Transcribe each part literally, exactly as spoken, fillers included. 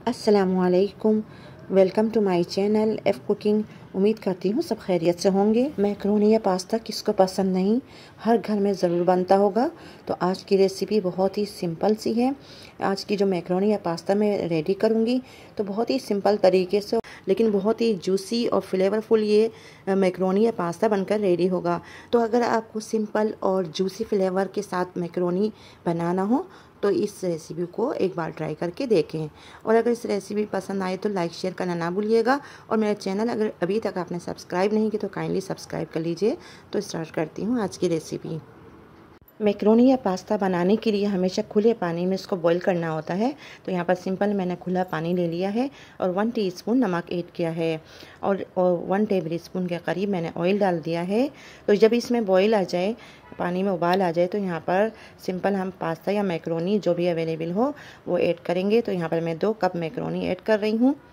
अस्सलामुअलैकुम, welcome to my channel F cooking. उम्मीद करती हूँ सब खैरियत से होंगे। मैक्रोनी या पास्ता किसको पसंद नहीं, हर घर में ज़रूर बनता होगा। तो आज की रेसिपी बहुत ही सिंपल सी है। आज की जो मैक्रोनी या पास्ता मैं रेडी करूँगी तो बहुत ही सिंपल तरीके से, लेकिन बहुत ही जूसी और फ्लेवरफुल ये मैक्रोनी या पास्ता बनकर रेडी होगा। तो अगर आपको सिंपल और जूसी फ्लेवर के साथ मैक्रोनी बनाना हो तो इस रेसिपी को एक बार ट्राई करके देखें। और अगर इस रेसिपी पसंद आए तो लाइक शेयर करना ना भूलिएगा। और मेरा चैनल अगर अभी तक आपने सब्सक्राइब नहीं किया तो काइंडली सब्सक्राइब कर लीजिए। तो स्टार्ट करती हूँ आज की रेसिपी। मैक्रोनी या पास्ता बनाने के लिए हमेशा खुले पानी में इसको बॉईल करना होता है। तो यहाँ पर सिंपल मैंने खुला पानी ले लिया है और वन टीस्पून नमक ऐड किया है और, और वन टेबल स्पून के करीब मैंने ऑयल डाल दिया है। तो जब इसमें बॉईल आ जाए, पानी में उबाल आ जाए, तो यहाँ पर सिंपल हम पास्ता या मैक्रोनी जो भी अवेलेबल हो वो ऐड करेंगे। तो यहाँ पर मैं दो कप मैक्रोनी ऐड कर रही हूँ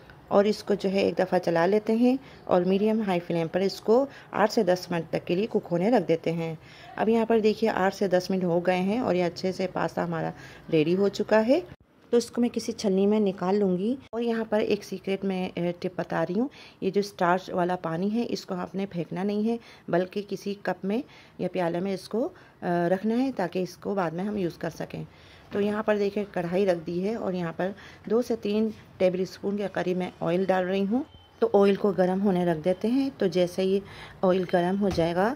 और इसको जो है एक दफ़ा चला लेते हैं और मीडियम हाई फ्लेम पर इसको आठ से दस मिनट तक के लिए कुक होने रख देते हैं। अब यहाँ पर देखिए आठ से दस मिनट हो गए हैं और ये अच्छे से पास्ता हमारा रेडी हो चुका है। तो इसको मैं किसी छन्नी में निकाल लूँगी। और यहाँ पर एक सीक्रेट मैं टिप बता रही हूँ, ये जो स्टार्च वाला पानी है इसको आपने फेंकना नहीं है, बल्कि किसी कप में या प्याले में इसको रखना है ताकि इसको बाद में हम यूज़ कर सकें। तो यहाँ पर देखिए कढ़ाई रख दी है और यहाँ पर दो से तीन टेबल स्पून के करीब मैं ऑयल डाल रही हूँ। तो ऑयल को गर्म होने रख देते हैं। तो जैसे ही ऑयल गर्म हो जाएगा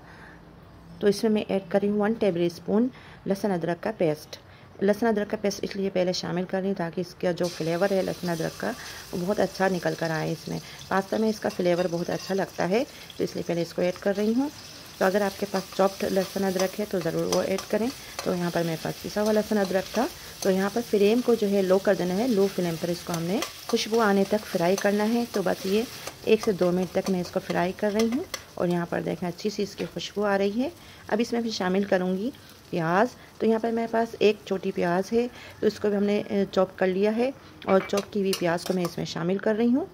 तो इसमें मैं ऐड कर रही हूँ वन टेबल स्पून लहसुन अदरक का पेस्ट। लहसुन अदरक का पेस्ट इसलिए पहले शामिल कर रही हूँ ताकि इसका जो फ्लेवर है लहसुन अदरक का वो बहुत अच्छा निकल कर आए। इसमें पास्ता में इसका फ्लेवर बहुत अच्छा लगता है, तो इसलिए पहले इसको ऐड कर रही हूँ। तो अगर आपके पास चॉप्ड लहसुन अदरक है तो ज़रूर वो ऐड करें। तो यहाँ पर मेरे पास पिसा हुआ लहसुन अदरक था। तो यहाँ पर फ्लेम को जो है लो कर देना है। लो फ्लेम पर इसको हमने खुशबू आने तक फ्राई करना है। तो बस ये एक से दो मिनट तक मैं इसको फ्राई कर रही हूँ और यहाँ पर देखें अच्छी सी इसकी खुशबू आ रही है। अब इसमें भी शामिल करूँगी प्याज। तो यहाँ पर मेरे पास एक छोटी प्याज है, तो इसको भी हमने चॉप कर लिया है और चॉप की हुई प्याज को मैं इसमें शामिल कर रही हूँ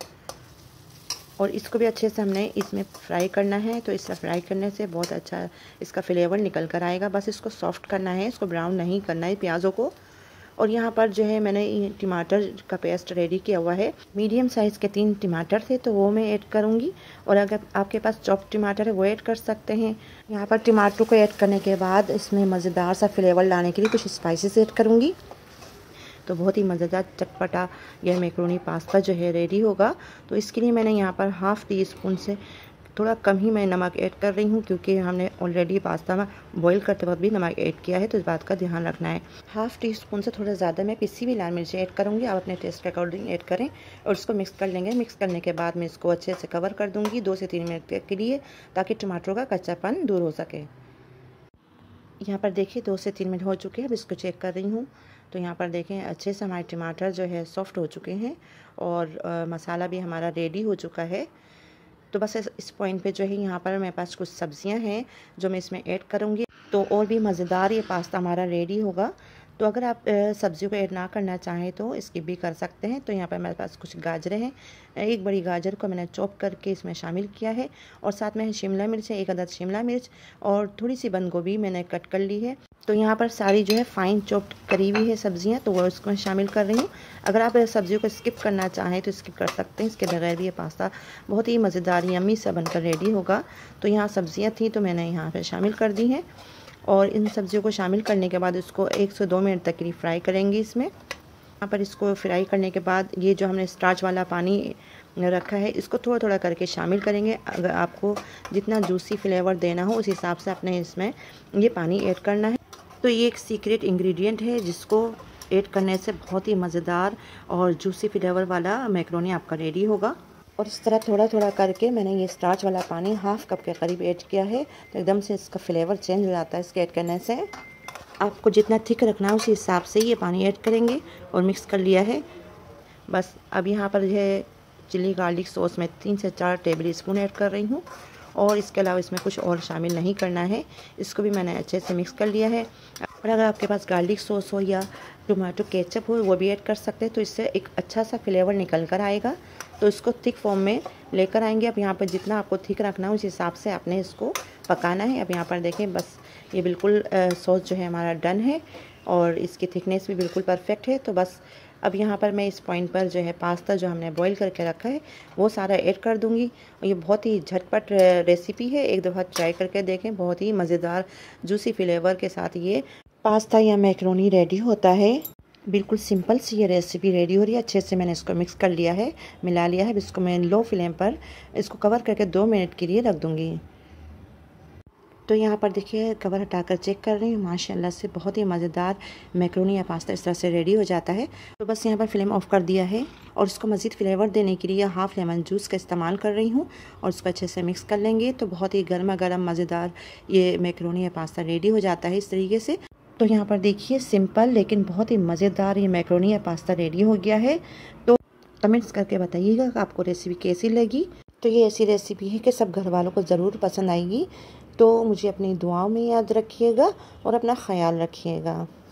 और इसको भी अच्छे से हमने इसमें फ्राई करना है। तो इससे फ्राई करने से बहुत अच्छा इसका फ्लेवर निकल कर आएगा। बस इसको सॉफ्ट करना है, इसको ब्राउन नहीं करना है प्याज़ों को। और यहाँ पर जो है मैंने टमाटर का पेस्ट रेडी किया हुआ है। मीडियम साइज़ के तीन टमाटर थे तो वो मैं ऐड करूँगी और अगर आपके पास चॉप टमाटर है वो ऐड कर सकते हैं। यहाँ पर टमाटर को ऐड करने के बाद इसमें मज़ेदार सा फ्लेवर लाने के लिए कुछ स्पाइसेस ऐड करूँगी। तो बहुत ही मज़ेदार चटपटा यह मैक्रोनी पास्ता जो है रेडी होगा। तो इसके लिए मैंने यहाँ पर हाफ़ टी स्पून से थोड़ा कम ही मैं नमक ऐड कर रही हूँ, क्योंकि हमने ऑलरेडी पास्ता में बॉईल करते वक्त भी नमक ऐड किया है, तो इस बात का ध्यान रखना है। हाफ़ टी स्पून से थोड़ा ज़्यादा मैं पिसी हुई लाल मिर्ची ऐड करूँगी। आप अपने टेस्ट के अकॉर्डिंग ऐड करें और इसको मिक्स कर लेंगे। मिक्स करने के बाद मैं इसको अच्छे से कवर कर दूँगी दो से तीन मिनट के लिए, ताकि टमाटरों का कच्चापन दूर हो सके। यहाँ पर देखिए दो से तीन मिनट हो चुके हैं। अब इसको चेक कर रही हूँ तो यहाँ पर देखें अच्छे से हमारे टमाटर जो है सॉफ्ट हो चुके हैं और आ, मसाला भी हमारा रेडी हो चुका है। तो बस इस, इस पॉइंट पे जो है यहाँ पर मेरे पास कुछ सब्जियां हैं जो मैं इसमें ऐड करूँगी, तो और भी मज़ेदार ये पास्ता हमारा रेडी होगा। तो अगर आप सब्जियों को ऐड ना करना चाहें तो स्किप भी कर सकते हैं। तो यहाँ पर मेरे पास कुछ गाजरें हैं, एक बड़ी गाजर को मैंने चॉप करके इसमें शामिल किया है और साथ में शिमला मिर्च है, एक अदद शिमला मिर्च और थोड़ी सी बंद गोभी मैंने कट कर ली है। तो यहाँ पर सारी जो है फ़ाइन चॉप्ड करी हुई है सब्जियाँ, तो वो इसको मैं शामिल कर रही हूँ। अगर आप सब्जियों को स्किप करना चाहें तो स्किप कर सकते हैं, इसके बगैर भी ये पास्ता बहुत ही मज़ेदार यम्मी सा बनकर रेडी होगा। तो यहाँ सब्जियाँ थी तो मैंने यहाँ पर शामिल कर दी हैं और इन सब्जियों को शामिल करने के बाद इसको एक से दो मिनट तक के लिए फ्राई करेंगे। इसमें यहाँ पर इसको फ्राई करने के बाद ये जो हमने स्टार्च वाला पानी रखा है इसको थोड़ा थोड़ा करके शामिल करेंगे। अगर आपको जितना जूसी फ्लेवर देना हो उस हिसाब से अपने इसमें ये पानी ऐड करना है। तो ये एक सीक्रेट इंग्रेडिएंट है जिसको ऐड करने से बहुत ही मज़ेदार और जूसी फ्लेवर वाला मैक्रोनी आपका रेडी होगा। और इस तरह थोड़ा थोड़ा करके मैंने ये स्टार्च वाला पानी हाफ़ कप के करीब ऐड किया है, तो एकदम से इसका फ्लेवर चेंज हो जाता है इसके ऐड करने से। आपको जितना थिक रखना है उसी हिसाब से ये पानी ऐड करेंगे और मिक्स कर लिया है। बस अब यहाँ पर जो है चिली गार्लिक सॉस में तीन से चार टेबल स्पून ऐड कर रही हूँ और इसके अलावा इसमें कुछ और शामिल नहीं करना है। इसको भी मैंने अच्छे से मिक्स कर लिया है। और अगर आपके पास गार्लिक सॉस हो या टोमेटो केचप हो वो भी ऐड कर सकते हैं, तो इससे एक अच्छा सा फ्लेवर निकल कर आएगा। तो इसको थिक फॉर्म में लेकर आएंगे। अब यहाँ पर जितना आपको थिक रखना है उस हिसाब से आपने इसको पकाना है। अब यहाँ पर देखें बस ये बिल्कुल सॉस जो है हमारा डन है और इसकी थिकनेस भी बिल्कुल परफेक्ट है। तो बस अब यहाँ पर मैं इस पॉइंट पर जो है पास्ता जो हमने बॉईल करके रखा है वो सारा ऐड कर दूँगी। और ये बहुत ही झटपट रेसिपी है, एक दफ़ा ट्राई करके देखें। बहुत ही मज़ेदार जूसी फ्लेवर के साथ ये पास्ता या मैकरोनी रेडी होता है। बिल्कुल सिंपल सी ये रेसिपी रेडी हो रही है। अच्छे से मैंने इसको मिक्स कर लिया है, मिला लिया है। इसको मैं लो फ्लेम पर इसको कवर करके दो मिनट के लिए रख दूँगी। तो यहाँ पर देखिए कवर हटाकर चेक कर रही हूँ, माशाल्लाह से बहुत ही मज़ेदार मैकरोनी या पास्ता इस तरह से रेडी हो जाता है। तो बस यहाँ पर फ्लेम ऑफ कर दिया है और इसको मज़ीद फ्लेवर देने के लिए हाफ़ लेमन जूस का इस्तेमाल कर रही हूँ और इसको अच्छे से मिक्स कर लेंगे। तो बहुत ही गर्मा गर्म मज़ेदार ये मैकरोनी या पास्ता रेडी हो जाता है इस तरीके से। तो यहाँ पर देखिए सिंपल लेकिन बहुत ही मज़ेदार ये मैकरोनी या पास्ता रेडी हो गया है। तो कमेंट्स करके बताइएगा कि आपको रेसिपी कैसी लगी। तो ये ऐसी रेसिपी है कि सब घर वालों को ज़रूर पसंद आएगी। तो मुझे अपनी दुआओं में याद रखिएगा और अपना ख्याल रखिएगा।